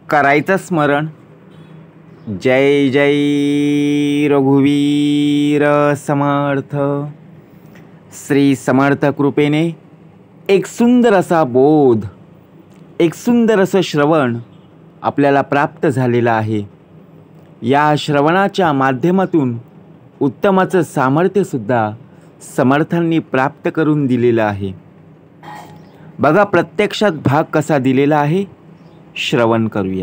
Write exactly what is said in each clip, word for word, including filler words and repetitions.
करायचं स्मरण. जय जय रघुवीर समर्थ. श्री समर्थ कृपेने एक सुंदर असा बोध, एक सुंदर असं श्रवण आपल्याला प्राप्त झालेलं आहे. या श्रवणाच्या माध्यमातून उत्तमाचं सामर्थ्यसुद्धा समर्थांनी प्राप्त करून दिलेलं आहे. बघा प्रत्यक्षात भाग कसा दिलेला आहे, श्रवण करूया.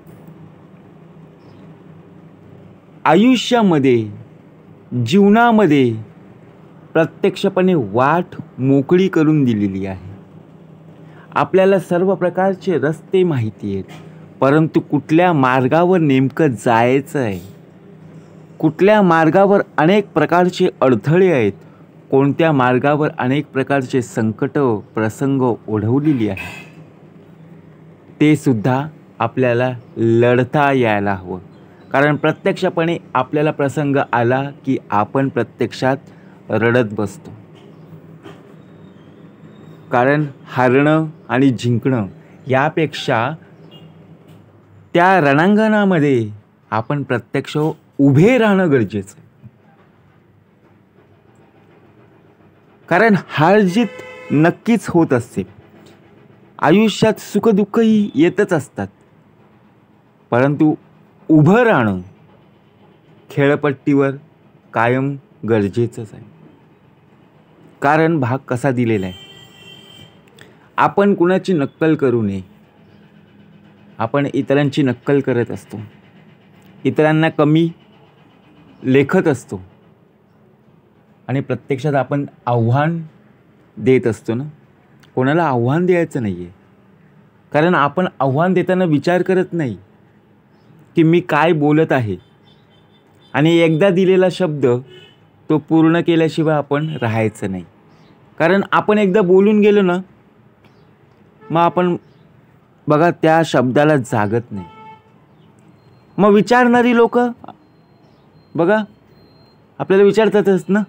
आयुष्यामध्ये, जीवनामध्ये प्रत्यक्षपणे वाट मोकळी करून दिलेली आहे. आपल्याला सर्व प्रकारचे रस्ते माहिती आहेत, परंतु कुठल्या मार्गावर नेमकं जायचं आहे, कुठल्या मार्गावर अनेक प्रकारचे अडथळे आहेत, कोणत्या मार्गावर अनेक प्रकारचे संकट प्रसंग ओढवलेली आहे, ते सुद्धा आपल्याला लढता यायला हवं. कारण प्रत्यक्षपणे आपल्याला प्रसंग आला की आपण प्रत्यक्षात रडत बसतो. कारण हारणं आणि जिंकणं यापेक्षा त्या रणांगणामध्ये आपण प्रत्यक्ष उभे राहणं गरजेचं आहे. कारण हार जीत नक्कीच होत असते. आयुष्यात सुखदुःखही येतच असतात, परंतु उभं राहणं खेळपट्टीवर कायम गरजेचंच आहे. कारण भाग कसा दिलेला आहे, आपण कुणाची नक्कल करू नये. आपण इतरांची नक्कल करत असतो, इतरांना कमी लेखत असतो आणि प्रत्यक्षात आपण आव्हान देत असतो ना. कोणाला आव्हान द्यायचं नाही आहे, कारण आपण आव्हान देताना विचार करत नाही की मी काय बोलत आहे, आणि एकदा दिलेला शब्द तो पूर्ण केल्याशिवाय आपण राहायचं नाही. कारण आपण एकदा बोलून गेलो ना, मग आपण बघा त्या शब्दाला जागत नाही. मग विचारणारी लोक बघा आपल्याला विचारतातच ना,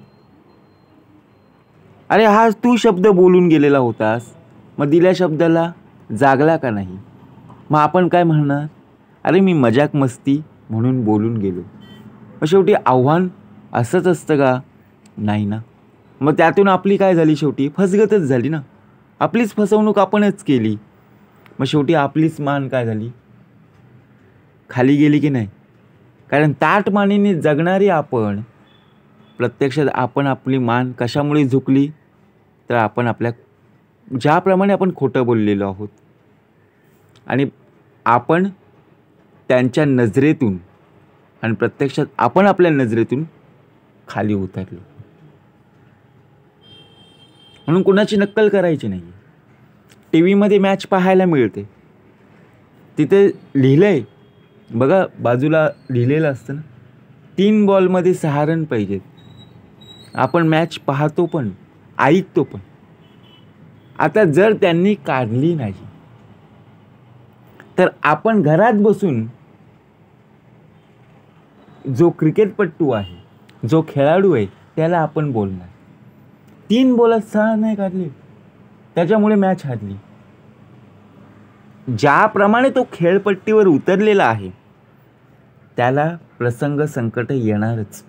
अरे हा तू शब्द बोलून गेलेला होतास, मग दिल्या शब्दाला जागला का नाही. मग आपण काय म्हणणार, अरे मी मजाक मस्ती म्हणून बोलून गेलो. मग शेवटी आव्हान असंच असतं का, नाही ना. मग त्यातून आपली काय झाली, शेवटी फसगतच झाली ना. आपलीच फसवणूक आपणच केली. मग शेवटी आपलीच मान काय झाली, खाली गेली की नाही. कारण ताठ मानेने जगणारे आपण प्रत्यक्षात आपण आपली मान कशामुळे झुकली, तर आपण आपल्या ज्याप्रमाणे आपण खोटं बोललेलो आहोत आणि आपण त्यांच्या नजरेतून आणि प्रत्यक्षात आपण आपल्या नजरेतून खाली उतरलो. म्हणून कुणाची नक्कल करायची नाही. टी व्हीमध्ये मॅच पाहायला मिळते, तिथे लिहिलं आहे बघा, बाजूला लिहिलेलं असतं ना, तीन बॉलमध्ये सहा रन पाहिजेत. आपण मॅच पाहतो पण ऐकतो पण. आता जर त्यांनी काढली नाही तर आपण घरात बसून जो क्रिकेटपट्टू आहे, जो खेळाडू आहे, त्याला आपण बोलणार तीन बॉलात सहा नाही काढले, त्याच्यामुळे मॅच हारली. ज्याप्रमाणे तो खेळपट्टीवर उतरलेला आहे त्याला प्रसंग संकट येणारच.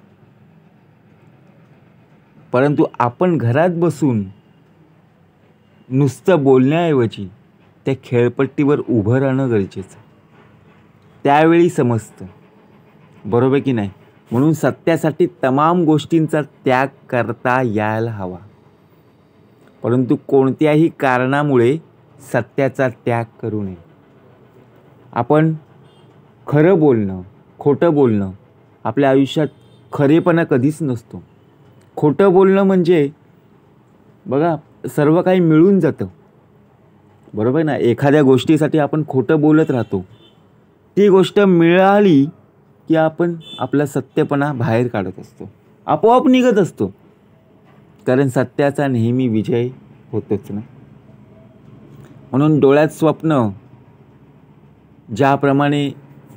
परंतु आपण घरात बसून नुसतं बोलण्याऐवजी त्या खेळपट्टीवर उभं राहणं गरजेचं. त्यावेळी समजतं, बरोबर की नाही. म्हणून सत्यासाठी तमाम गोष्टींचा त्याग करता यायला हवा, परंतु कोणत्याही कारणामुळे सत्याचा त्याग करू नये. आपण खरं बोलणं, खोटं बोलणं, आपल्या आयुष्यात खरेपणा कधीच नसतो. खोटं बोलणं म्हणजे बघा सर्व काही मिळून जातं, बरोबर ना. एखाद्या गोष्टीसाठी आपण खोटं बोलत राहतो, ती गोष्ट मिळाली की आपण आपला सत्यपणा बाहेर काढत असतो, आपोआप निघत असतो. कारण सत्याचा नेहमी विजय होतोच ना. म्हणून डोळ्यात स्वप्न ज्याप्रमाणे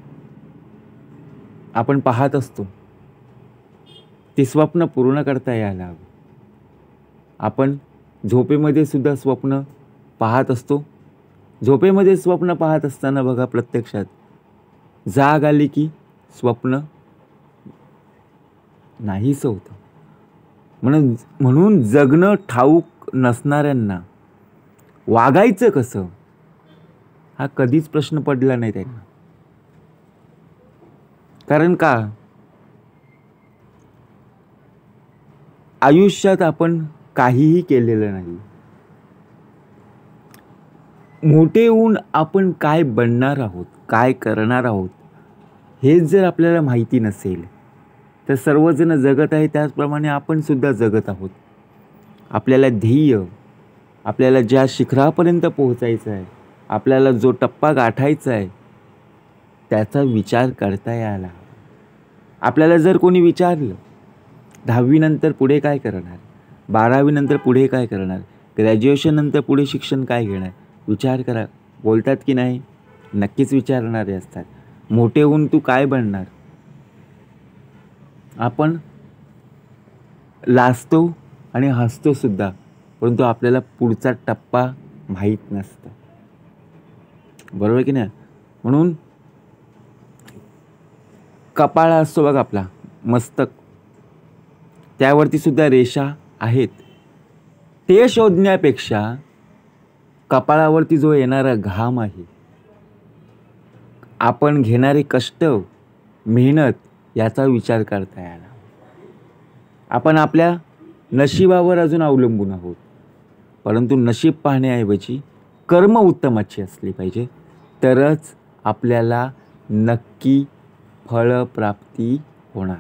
आपण पाहत असतो, ते स्वप्न पूर्ण करता यायला हवं. आपण झोपेमध्ये सुद्धा स्वप्न पाहत असतो, झोपेमध्ये स्वप्न पाहत असताना बघा प्रत्यक्षात जाग आली की स्वप्न नाहीच होतं. म्हणून म्हणून जगणं ठाऊक नसणाऱ्यांना वागायचं कसं हा कधीच प्रश्न पडला नाही त्यांना. कारण का आयुष्यात आपण काहीही केलेलं नाही. मोठे होऊन आपण काय बनणार आहोत, काय करणार आहोत हेच जर आपल्याला माहिती नसेल तर सर्वजण जगत आहे त्याचप्रमाणे आपण सुद्धा जगत आहोत. आपल्याला ध्येय, आपल्याला ज्या शिखरापर्यंत पोहोचायचं आहे, आपल्याला जो टप्पा गाठायचा आहे त्याचा विचार करता यायला. आपल्याला जर कोणी विचारलं दहावीनंतर पुढे काय करणार, बारावीनंतर पुढे काय करणार, ग्रॅज्युएशननंतर पुढे शिक्षण काय घेणार, विचार करा. बोलतात की नाही? नक्कीच विचारणारे असतात. मोठे होऊन तू काय बनणार. आपण लाजतो आणि हसतो सुद्धा, परंतु आपल्याला पुढचा टप्पा माहीत नसतं. बरोबर की नाही? म्हणून कपाळ असतो बघ आपला मस्तक, त्यावरती सुद्धा रेषा आहेत. ते शोधण्यापेक्षा कपाळावरती जो येणारा घाम आहे, आपण घेणारे कष्ट, मेहनत याचा विचार करता यायला. आपण आपल्या नशिबावर अजून अवलंबून आहोत, परंतु नशीब पाहण्याऐवजी कर्म उत्तमाची असली पाहिजे, तरच आपल्याला नक्की फळप्राप्ती होणार.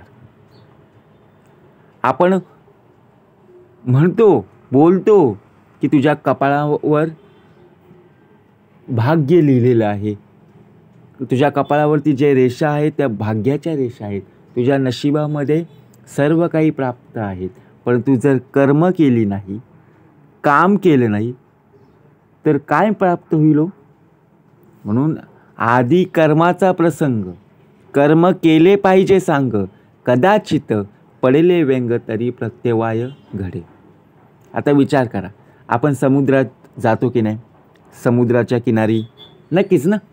आपण म्हणतो, बोलतो की तुझ्या कपाळावर भाग्य लिहिलेलं आहे, तुझ्या कपाळावरती जे रेषा आहेत त्या भाग्याच्या रेषा आहेत, तुझ्या नशिबामध्ये सर्व काही प्राप्त आहेत. परंतु जर कर्म केली नाही, काम केलं नाही तर काय प्राप्त होईल? म्हणून आधी कर्माचा प्रसंग, कर्म केले पाहिजे सांग, कदाचित पडले व्यंग तरी प्रत्यवाय घडे. आता विचार करा, आपण समुद्रात जातो की नाही? समुद्राच्या किनारी नक्कीच ना.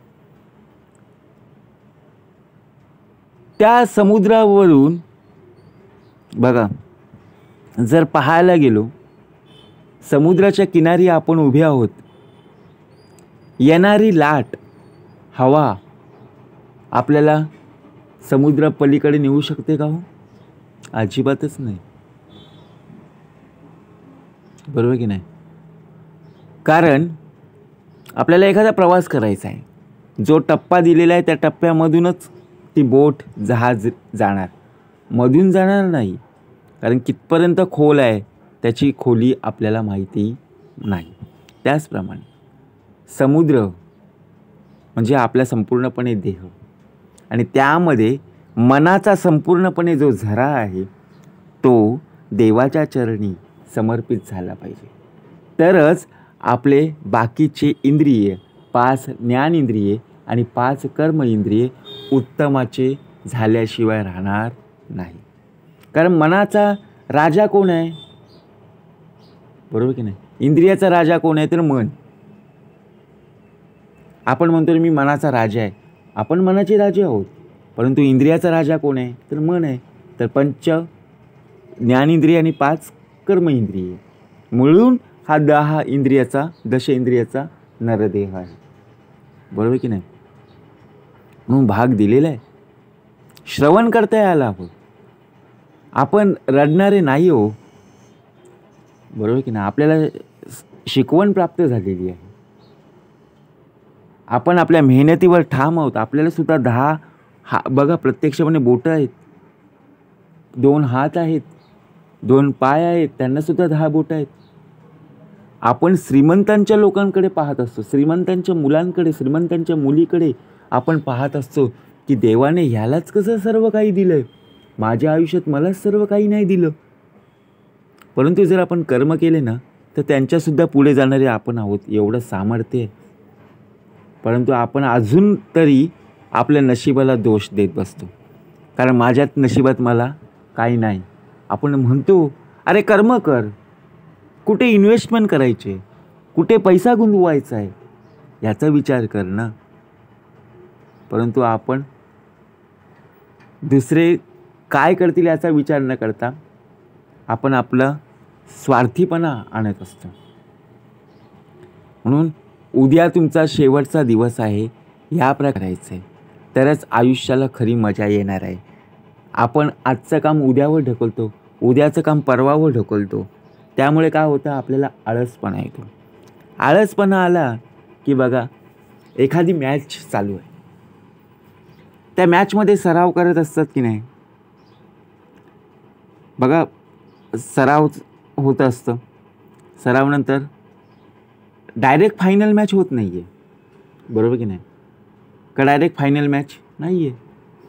त्या समुद्रावरून बघा जर पाहायला गेलो, समुद्राच्या किनारी आपण उभे आहोत, येणारी लाट, हवा आपल्याला समुद्र पलीकडे नेऊ शकते का? हो, अजिबातच नाही. बरोबर की नाही? कारण आपल्याला एखादा प्रवास करायचा आहे, जो टप्पा दिलेला आहे त्या टप्प्यामधूनच ती बोट, जहाज जाणार, मधून जाणार नाही. कारण कितपर्यंत खोल आहे त्याची खोली आपल्याला माहिती नाही. त्याचप्रमाणे समुद्र म्हणजे आपला संपूर्णपणे देह, आणि त्यामध्ये मनाचा संपूर्णपणे जो झरा आहे तो देवाच्या चरणी समर्पित झाला पाहिजे. तरच आपले बाकीचे इंद्रिय, पाच ज्ञानेंद्रिये आणि पाच कर्म इंद्रिये उत्तमाचे झाल्याशिवाय राहणार नाही. कारण मनाचा राजा कोण आहे? बरोबर की नाही? इंद्रियाचा राजा कोण आहे? तर मन. आपण म्हणतो मी मनाचा राजा आहे, आपण मनाचे राजे आहोत, परंतु इंद्रियाचा राजा कोण आहे? तर मन आहे. तर पंच ज्ञानेंद्रिय आणि पाच कर्म इंद्रिय मिळून हा दहा इंद्रियाचा, दश इंद्रियाचा नरदेह आहे. बरोबर की नाही? म्हणून भाग दिलेला आहे, श्रवण करता यायला हवं. आपण रडणारे नाही हो. बरोबर की नाही? आपल्याला शिकवण प्राप्त झालेली आहे. आपण आपल्या मेहनतीवर ठाम आहोत. आपल्याला सुद्धा दहा हा बघा प्रत्यक्षपणे बोटं आहेत, दोन हात आहेत, दोन पाय आहेत, त्यांना सुद्धा दहा बोटं आहेत. आपण श्रीमंतांच्या लोकांकडे पाहत असतो, श्रीमंतांच्या मुलांकडे, श्रीमंतांच्या मुलीकडे आपण पाहत असतो की देवाने ह्यालाच कसं सर्व काही दिलंय, माझ्या आयुष्यात मलाच सर्व काही नाही दिलं. परंतु जर आपण कर्म केले ना तर त्यांच्यासुद्धा पुढे जाणारे आपण आहोत, एवढं सामर्थ्य. परंतु आपण अजून तरी आपल्या नशिबाला दोष देत बसतो, कारण माझ्यात नशिबात मला काही नाही. आपण म्हणतो अरे कर्म कर, कुठे इन्व्हेस्टमेंट करायचे, कुठे पैसा गुंतवायचा आहे, याचा विचार कर ना. परंतु आपण दुसरे काय करतील याचा विचार न करता आपण आपला स्वार्थीपणा आणत असतो. म्हणून उद्या तुमचा शेवटचा दिवस आहे, ह्या प्रकारे करायचं आहे, तरच आयुष्याला खरी मजा येणार आहे. आपण आजचं काम उद्यावर ढकलतो, उद्याचं काम परवावर ढकलतो. त्यामुळे काय होतं, आपल्याला आळसपणा येतो. आळसपणा आला की बघा, एखादी मॅच चालू आहे, त्या मॅचमध्ये सराव करत असतात की नाही. बघा, सराव होत असतं, सरावनंतर डायरेक्ट फायनल मॅच होत नाही आहे, बरोबर की नाही. का डायरेक्ट फायनल मॅच नाही आहे.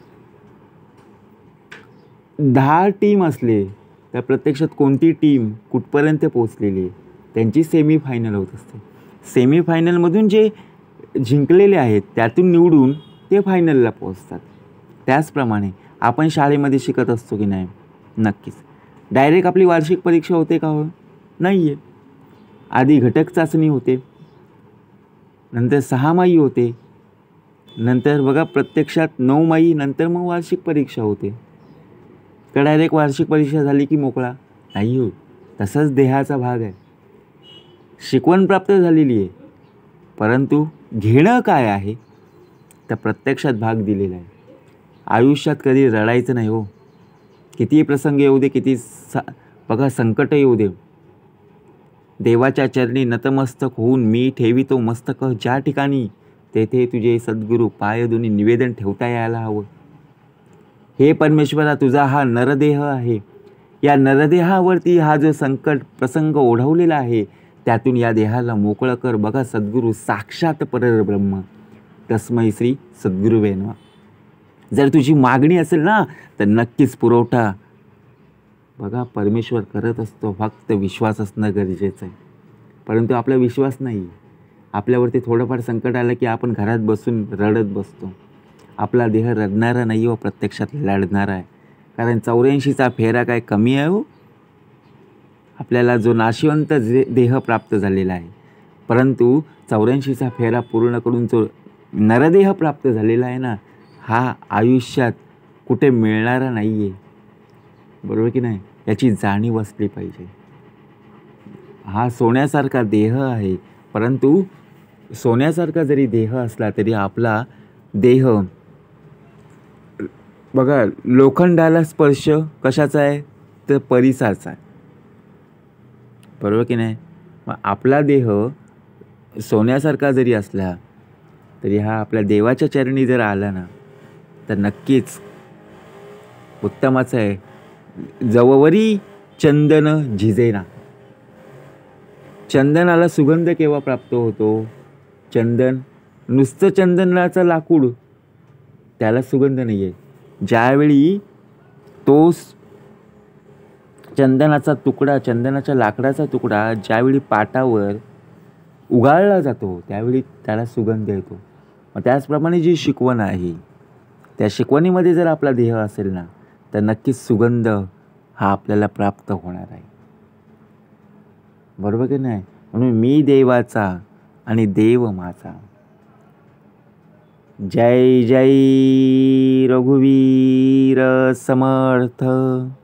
दहा टीम असले तर प्रत्यक्षात कोणती टीम कुठपर्यंत पोचलेली आहे, त्यांची सेमीफायनल होत असते. सेमीफायनलमधून जे जिंकलेले आहेत त्यातून निवडून ते फायनलला पोचतात. त्याचप्रमाणे आपण शाळेमध्ये शिकत असतो की नाही, नक्कीच डायरेक्ट आपली वार्षिक परीक्षा होते का हो, नाही आहे. आधी घटक चाचणी होते, नंतर सहामाही होते, नंतर बघा प्रत्यक्षात नऊमाही, नंतर मग वार्षिक परीक्षा होते. का डायरेक्ट वार्षिक परीक्षा झाली की मोकळा, नाही हो. तसंच देहाचा भाग आहे. शिकवण प्राप्त झालेली आहे, परंतु घेणं काय आहे तर प्रत्यक्षात भाग दिलेला आहे. आयुष्यात कधी रडायचं नाही हो. किती प्रसंग येऊ दे, किती सा बघा संकट येऊ दे, देवाच्या चरणी नतमस्तक होऊन मी ठेवितो मस्तक ज्या ठिकाणी, तेथे तुझे सद्गुरू पाय दोन्ही निवेदन ठेवता यायला हवं. हे परमेश्वरा, तुझा हा नरदेह आहे, या नरदेहावरती हा जो संकट प्रसंग ओढवलेला आहे, त्यातून या देहाला मोकळं कर. बघा, सद्गुरू साक्षात परब्रह्म, तस्मै श्री सद्गुरुवे नमः. जर तुझी मागणी असेल ना तर नक्कीच पुरवठा बघा परमेश्वर करत असतो. फक्त विश्वास असणं गरजेचं आहे. परंतु आपला विश्वास नाही. आपल्यावरती थोडंफार संकट आलं की आपण घरात बसून रडत बसतो. आपला देह रडणारा नाही हो, प्रत्यक्षात लढणारा आहे. कारण चौऱ्याऐंशीचा फेरा काय कमी आहे हो. आपल्याला जो नाशिवंत जे देह प्राप्त झालेला आहे, परंतु चौऱ्याऐंशीचा फेरा पूर्ण करून जो नरदेह प्राप्त झालेला आहे ना, हा आयुष्यात कुठे मिळणारा नाही आहे, बरोबर की नाही. याची जाणीव असली पाहिजे. हा सोन्यासारखा देह आहे, परंतु सोन्यासारखा जरी देह असला तरी आपला देह बघा लोखंडाला स्पर्श कशाचा आहे तर परिसाचा आहे, बरोबर की नाही. मग आपला देह सोन्यासारखा जरी असला तरी हा आपल्या देवाच्या चरणी जर आला ना तर नक्कीच उत्तमच आहे. जववरी चंदन झिजेना. चंदनाला सुगंध केव्हा प्राप्त होतो. चंदन नुसतं चंदनाचं लाकूड, त्याला सुगंध नाही आहे. ज्यावेळी तो चंदनाचा तुकडा, चंदनाच्या लाकडाचा तुकडा ज्यावेळी पाटावर उगाळला जातो त्यावेळी त्याला सुगंध येतो. मग त्याचप्रमाणे जी शिकवण आहे, त्या शिकवणीमध्ये जर आपला देह असेल ना तर नक्कीच सुगंध हा आपल्याला प्राप्त होणार आहे, बरोबर की नाही. म्हणून मी देवाचा आणि देव माझा. जय जय रघुवीर समर्थ.